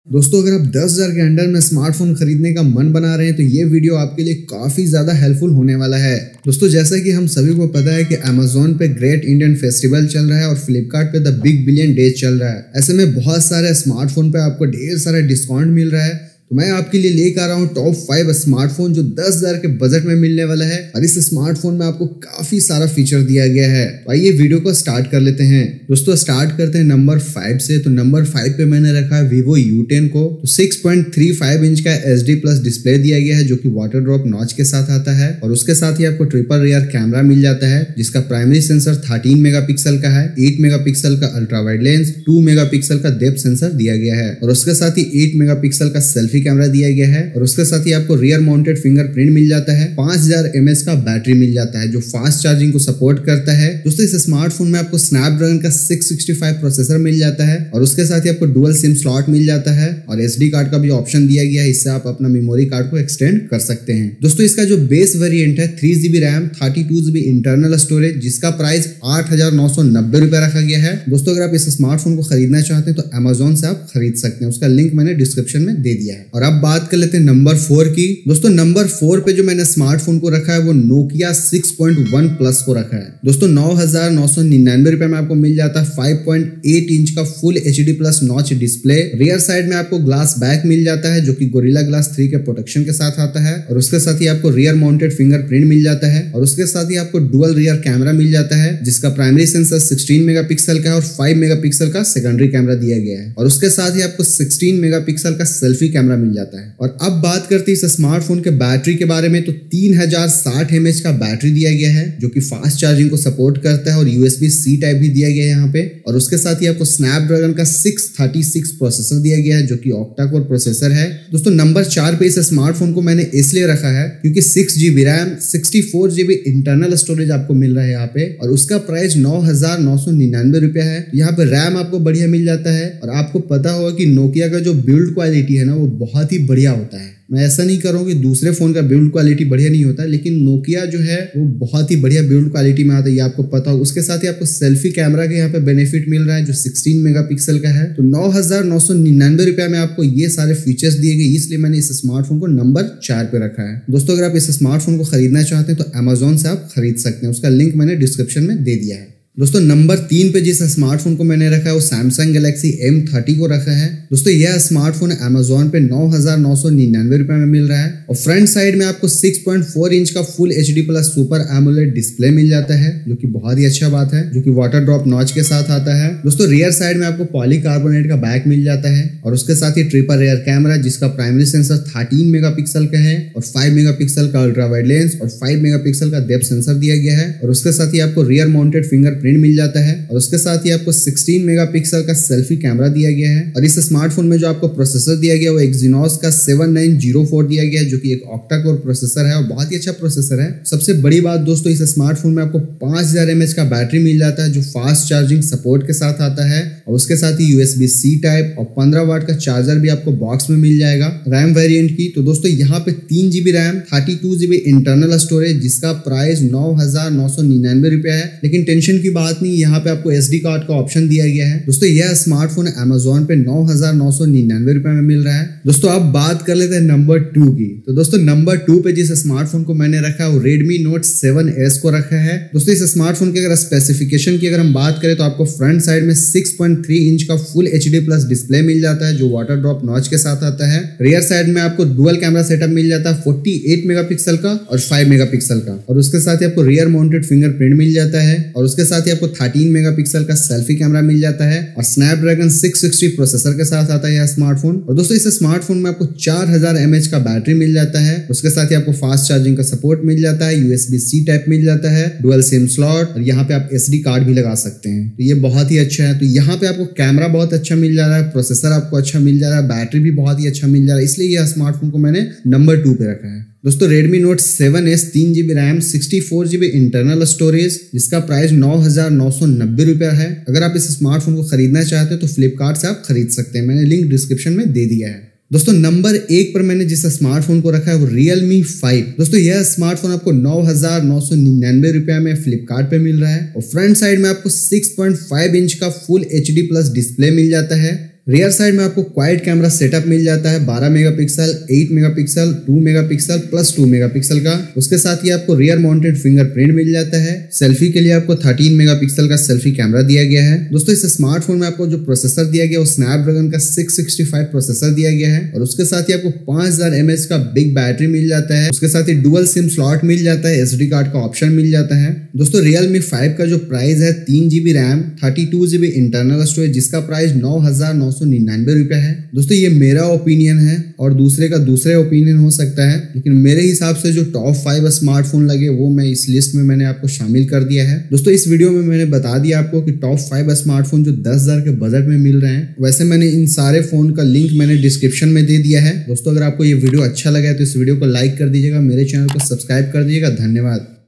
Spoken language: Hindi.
दोस्तों अगर आप 10,000 के अंडर में स्मार्टफोन खरीदने का मन बना रहे हैं तो ये वीडियो आपके लिए काफी ज्यादा हेल्पफुल होने वाला है। दोस्तों जैसा कि हम सभी को पता है कि Amazon पे ग्रेट इंडियन फेस्टिवल चल रहा है और फ्लिपकार्ट पे द बिग बिलियन डेज चल रहा है। ऐसे में बहुत सारे स्मार्टफोन पे आपको ढेर सारा डिस्काउंट मिल रहा है। तो मैं आपके लिए लेकर आ रहा हूँ टॉप 5 स्मार्टफोन जो 10,000 के बजट में मिलने वाला है और इस स्मार्टफोन में आपको काफी सारा फीचर दिया गया है। तो आइए वीडियो को स्टार्ट कर लेते हैं। दोस्तों स्टार्ट करते हैं नंबर 5 से। तो नंबर 5 पे मैंने रखा है Vivo U10 को। तो 6.35 इंच का SD प्लस डिस्प्ले दिया गया है जो कि वाटर ड्रॉप नॉच के साथ आता है और उसके साथ ही आपको ट्रिपल रियर कैमरा मिल जाता है जिसका प्राइमरी सेंसर 13 मेगापिक्सल का है, 8 मेगापिक्सल का अल्ट्रा वाइड लेंस, 2 मेगापिक्सल का डेप्थ सेंसर दिया गया है और उसके साथ ही 8 मेगापिक्सल का सेल्फी कैमरा दिया गया है और उसके साथ ही आपको रियर माउंटेड फिंगरप्रिंट मिल जाता है। 5000 mAh का बैटरी मिल जाता है जो फास्ट चार्जिंग को सपोर्ट करता है। दोस्तों इस स्मार्टफोन में आपको स्नैपड्रैगन का 665 प्रोसेसर मिल जाता है और उसके साथ ही आपको डुअल सिम स्लॉट मिल जाता है और SD कार्ड का भी ऑप्शन दिया गया है। इससे आप अपना मेमोरी कार्ड को एक्सटेंड कर सकते हैं। दोस्तों इसका जो बेस वेरिएंट है 3GB RAM 32GB internal storage जिसका प्राइस 8,990 रुपए रखा गया है। दोस्तों अगर आप इस स्मार्टफोन को खरीदना चाहते हैं तो Amazon से आप खरीद सकते हैं, उसका लिंक मैंने डिस्क्रिप्शन में दे दिया है। और अब बात कर लेते हैं नंबर 4 की। दोस्तों नंबर 4 पे जो मैंने स्मार्टफोन को रखा है वो Nokia 6.1 प्लस को रखा है। दोस्तों 9,999 रुपए में आपको मिल जाता है 5.8 इंच का full HD plus notch display. Rear side में आपको ग्लास बैक मिल जाता है जो कि गोरिल्ला ग्लास 3 के प्रोटेक्शन के साथ आता है और उसके साथ ही आपको रियर माउंटेड फिंगरप्रिंट मिल जाता है और उसके साथ ही आपको डुअल रियर कैमरा मिल जाता है जिसका प्राइमरी सेंसर 16 मेगापिक्सल का है और 5 मेगापिक्सल का सेकेंडरी कैमरा दिया गया है और उसके साथ ही आपको 16 मेगापिक्सल का सेल्फी कैमरा मिल जाता है। और अब बात करते हैं इस स्मार्टफोन के बैटरी के बारे में। तो 3060 mAh का बैटरी दिया गया है जो कि फास्ट चार्जिंग को सपोर्ट करता है और USB-C टाइप भी दिया गया है यहाँ पे और उसके साथ ही आपको स्नैपड्रैगन का 636 प्रोसेसर दिया गया है जो कि ऑक्टा कोर प्रोसेसर है। दोस्तों नंबर 4 पे इस स्मार्टफोन को मैंने इसलिए रखा है क्योंकि 6GB RAM 64GB internal storage आपको मिल रहा है यहाँ पे और उसका प्राइस 9,999 रुपया है। यहाँ पे रैम आपको बढ़िया मिल जाता है और आपको पता होगा कि नोकिया का जो बिल्ड क्वालिटी है ना वो बहुत ही बढ़िया होता है। मैं ऐसा नहीं कर रहा हूँ कि दूसरे फोन का बिल्ड क्वालिटी बढ़िया नहीं होता, लेकिन नोकिया जो है वो बहुत ही बढ़िया बिल्ड क्वालिटी में आता है, ये आपको पता हो। उसके साथ ही आपको सेल्फी कैमरा के यहाँ पे बेनिफिट मिल रहा है जो 16 मेगापिक्सल का है। तो 9,999 रुपया में आपको ये सारे फीचर्स दिए गए, इसलिए मैंने इस स्मार्टफोन को नंबर 4 पे रखा है। दोस्तों अगर आप इस स्मार्टफोन को खरीदना चाहते हैं तो Amazon से आप खरीद सकते हैं, उसका लिंक मैंने डिस्क्रिप्शन में दे दिया है। दोस्तों नंबर 3 पे जिस स्मार्टफोन को मैंने रखा है वो Samsung Galaxy M30 को रखा है। दोस्तों यह स्मार्टफोन Amazon पे 9,999 रुपए में मिल रहा है और फ्रंट साइड में आपको 6.4 इंच का full HD plus super AMOLED display मिल जाता है जो कि बहुत ही अच्छा बात है, जो कि वाटर ड्रॉप नॉच के साथ आता है। दोस्तों रियर साइड में आपको पॉलीकार्बोनेट का बैक मिल जाता है और उसके साथ ही ट्रिपल रियर कैमरा जिसका प्राइमरी सेंसर 13 मेगापिक्सल का है और 5 मेगापिक्सल का अल्ट्रा वाइड लेंस और 5 मेगापिक्सल का डेप्थ सेंसर दिया गया है और उसके साथ ही आपको रियर माउंटेड फिंगरप्रिंट मिल जाता है और उसके साथ ही आपको 16 मेगापिक्सल का सेल्फी कैमरा दिया गया है। और इस स्मार्टफोन में जो आपको प्रोसेसर दिया गया वो Exynos का 7904 दिया गया है जो कि एक ऑक्टा कोर प्रोसेसर है और बहुत ही अच्छा प्रोसेसर है। सबसे बड़ी बात दोस्तों इस स्मार्टफोन में आपको 5000 mAh का बैटरी मिल जाता है जो फास्ट चार्जिंग सपोर्ट के साथ आता है और उसके साथ ही USB-C टाइप और 15 वाट का चार्जर भी आपको बॉक्स में मिल जाएगा रैम वेरिएंट की। तो दोस्तों यहाँ पे 3GB RAM 32GB internal storage जिसका प्राइस 9,999 रुपया है, लेकिन टेंशन की बात नहीं, यहाँ पे आपको SD कार्ड का ऑप्शन दिया गया है। दोस्तों यह स्मार्टफोन Amazon पे 9,999 रुपए में मिल रहा है। दोस्तों अब बात कर लेते हैं नंबर 2 की। तो दोस्तों नंबर 2 पे जिस स्मार्टफोन को मैंने रखा है वो Redmi Note 7S को रखा है। दोस्तों इस स्मार्टफोन की अगर स्पेसिफिकेशन की अगर हम बात करें तो आपको फ्रंट साइड में 6.3 इंच का फुल HD प्लस डिस्प्ले मिल जाता है जो वाटर ड्रॉप नॉच के साथ आता है। रियर साइड में आपको डुअल कैमरा सेटअप मिल जाता है 48 मेगापिक्सल का और 5 मेगापिक्सल का और उसके साथ ही आपको रियर माउंटेड फिंगरप्रिंट मिल जाता है और उसके साथ ही आपको 13 मेगापिक्सल का सेल्फी कैमरा मिल जाता है और स्नैपड्रैगन 660 प्रोसेसर के साथ आता है यह स्मार्टफोन। और दोस्तों इस स्मार्टफोन में आपको 4000 mAh का बैटरी मिल जाता है, उसके साथ ही आपको फास्ट चार्जिंग का सपोर्ट मिल जाता है, USB-C टाइप मिल जाता है, डुअल सिम स्लॉट और यहाँ पे आप SD कार्ड भी लगा सकते हैं। तो ये बहुत ही अच्छा है। तो यहाँ पे आपको कैमरा बहुत अच्छा मिल जा रहा है, प्रोसेसर आपको अच्छा मिल जा रहा है, बैटरी भी बहुत ही अच्छा मिल जा रहा है, इसलिए यह स्मार्टफोन को मैंने नंबर 2 पे रखा है। दोस्तों Redmi Note 7S 3GB RAM 64GB internal storage जिसका प्राइस 9,990 रुपया है। अगर आप इस स्मार्टफोन को खरीदना चाहते हैं तो फ्लिपकार्ट से आप खरीद सकते हैं, मैंने लिंक डिस्क्रिप्शन में दे दिया है। दोस्तों नंबर 1 पर मैंने जिस स्मार्टफोन को रखा है वो Realme 5। दोस्तों यह स्मार्टफोन आपको 9,999 रुपया में फ्लिपकार्ट पे मिल रहा है और फ्रंट साइड में आपको 6.5 इंच का फुल HD प्लस डिस्प्ले मिल जाता है। रियर साइड में आपको क्वाड कैमरा सेटअप मिल जाता है 12 megapixel, 8 megapixel, 2 megapixel plus 2 megapixel का। उसके साथ ही आपको रियर माउंटेड फिंगरप्रिंट मिल जाता है। सेल्फी के लिए आपको 13 मेगापिक्सल का सेल्फी कैमरा दिया गया है। दोस्तों इस स्मार्टफोन में आपको जो प्रोसेसर दिया गया वो स्नैपड्रैगन का 665 प्रोसेसर दिया गया है और उसके साथ ही आपको 5000 mAh का बिग बैटरी मिल जाता है। उसके साथ ही डुअल सिम स्लॉट मिल जाता है, SD कार्ड का ऑप्शन मिल जाता है। दोस्तों Realme 5 का जो प्राइस है 3GB RAM, 32GB internal storage, जिसका प्राइस 9,999 रुपए है। दोस्तों ये मेरा ओपिनियन है और दूसरे का दूसरे ओपिनियन हो सकता है, लेकिन मेरे हिसाब से जो टॉप 5 स्मार्टफोन लगे वो मैं इस लिस्ट में मैंने आपको शामिल कर दिया है। दोस्तों इस वीडियो में मैंने बता दिया आपको कि टॉप 5 स्मार्टफोन जो 10,000 के बजट में मिल रहे हैं। वैसे मैंने इन सारे फोन का लिंक मैंने डिस्क्रिप्शन में दे दिया है। दोस्तों अगर आपको ये वीडियो अच्छा लगा है तो इस वीडियो को लाइक कर दीजिएगा, मेरे चैनल को सब्सक्राइब कर दीजिएगा। धन्यवाद।